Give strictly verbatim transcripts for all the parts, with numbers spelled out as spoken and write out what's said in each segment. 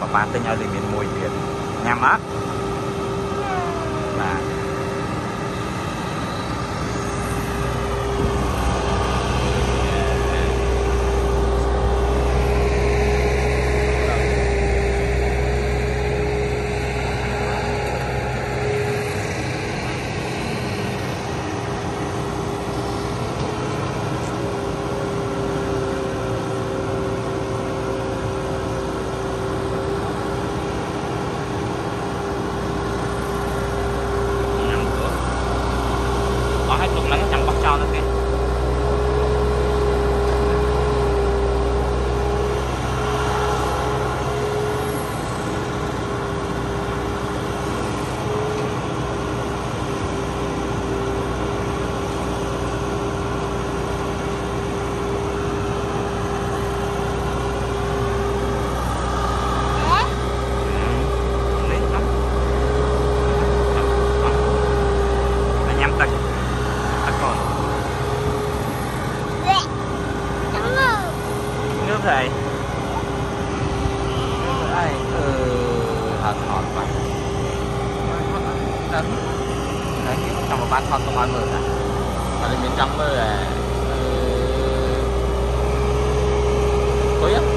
bán tinh ở liền miền mùi Việt nhằm ác là hai chục nắng chẳng bắt trao nữa kìa. Nước này nước này ừ thật ngọt quá đấy trong một bát thọt không ăn mười à mà lên bên trong mười là quý á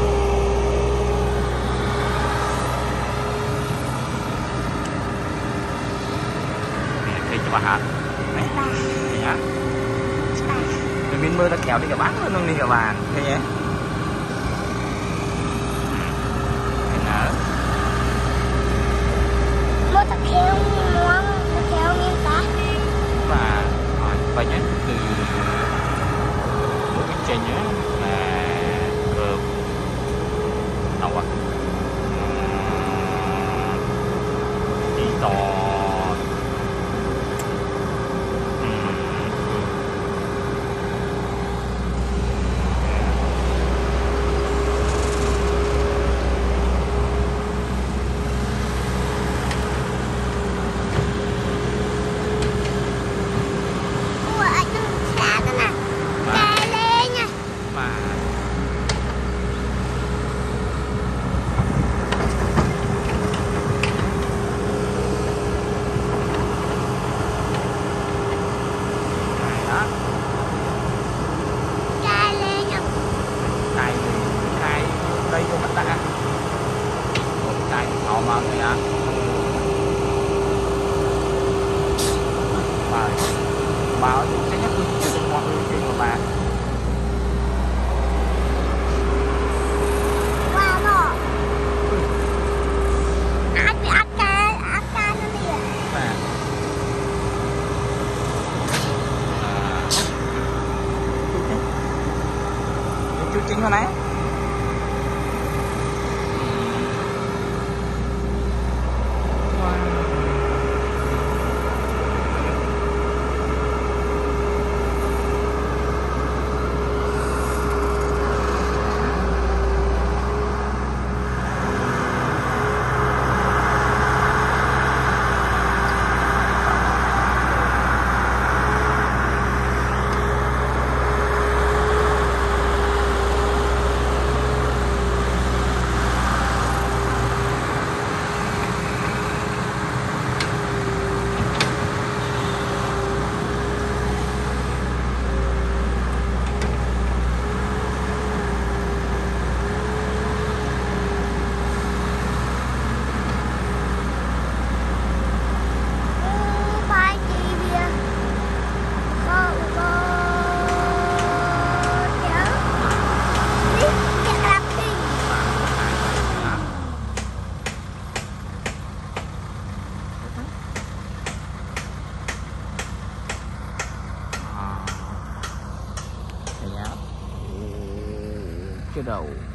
khi cho bà hạt này nhá mình mưa ta kéo đi cả bát luôn đi cả bàn thế nhé mua ta kéo mua ta kéo miếng cá và hỏi và nhé từ một cái chén nhớ là cơm đâu ạ đi to đây vô mắt ta một cái họ mà người ạ và bảo sẽ nhắc tôi chưa được mọi người chuyện mà bà wow nó ác bị ác ca ác ca nó đi và chú chính hồi nãy cái đầu